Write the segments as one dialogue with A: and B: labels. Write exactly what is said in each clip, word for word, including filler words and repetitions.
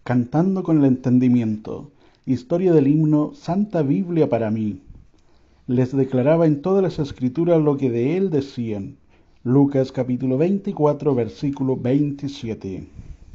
A: Cantando con el entendimiento. Historia del himno Santa Biblia para mí. Les declaraba en todas las escrituras lo que de él decían. Lucas capítulo veinticuatro, versículo veintisiete.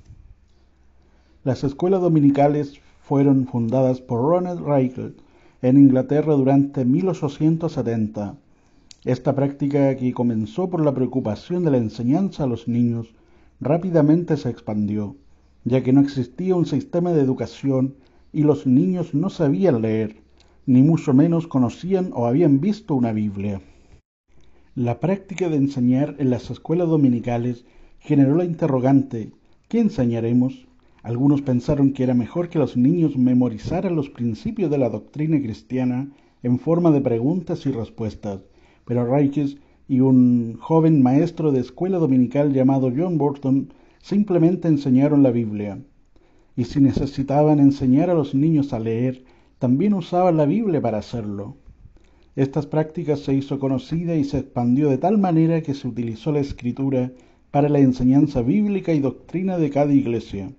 A: Las escuelas dominicales fueron fundadas por Ronald Raikkonen en Inglaterra durante mil ochocientos setenta. Esta práctica, que comenzó por la preocupación de la enseñanza a los niños, rápidamente se expandió, ya que no existía un sistema de educación y los niños no sabían leer, ni mucho menos conocían o habían visto una Biblia. La práctica de enseñar en las escuelas dominicales generó la interrogante: ¿qué enseñaremos? Algunos pensaron que era mejor que los niños memorizaran los principios de la doctrina cristiana en forma de preguntas y respuestas, pero Raikes y un joven maestro de escuela dominical llamado John Burton simplemente enseñaron la Biblia. Y si necesitaban enseñar a los niños a leer, también usaban la Biblia para hacerlo. Estas prácticas se hizo conocida y se expandió de tal manera que se utilizó la escritura para la enseñanza bíblica y doctrina de cada iglesia.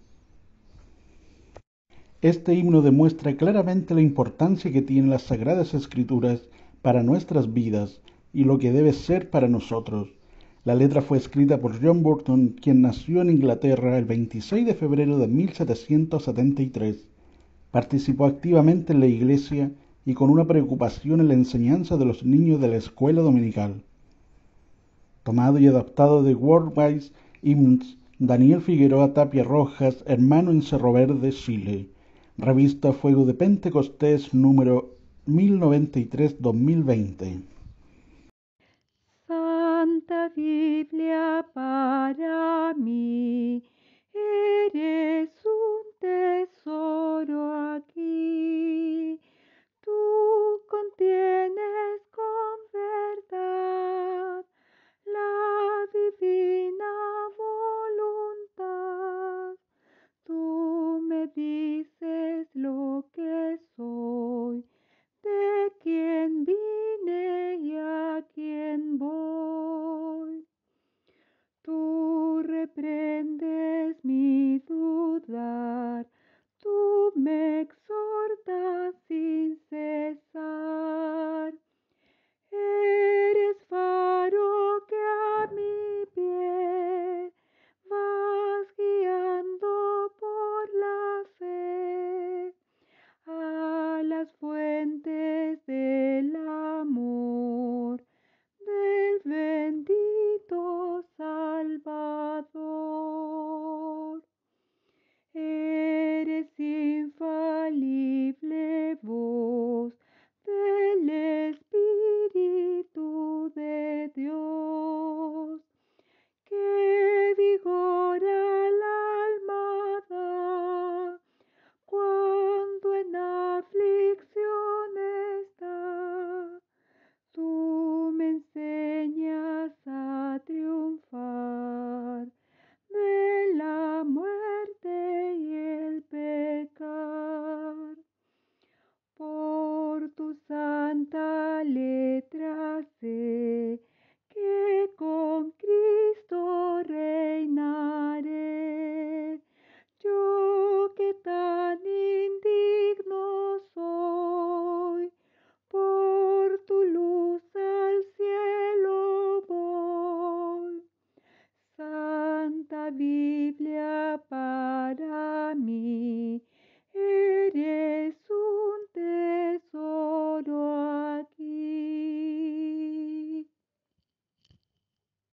A: Este himno demuestra claramente la importancia que tienen las sagradas escrituras para nuestras vidas y lo que debe ser para nosotros. La letra fue escrita por John Burton, quien nació en Inglaterra el veintiséis de febrero de mil setecientos setenta y tres. Participó activamente en la iglesia y con una preocupación en la enseñanza de los niños de la escuela dominical. Tomado y adaptado de Worldwide Hymns, Daniel Figueroa Tapia Rojas, hermano en Cerro Verde, Chile. Revista Fuego de Pentecostés, número mil noventa y tres dos mil veinte.
B: Santa Biblia para mí, eres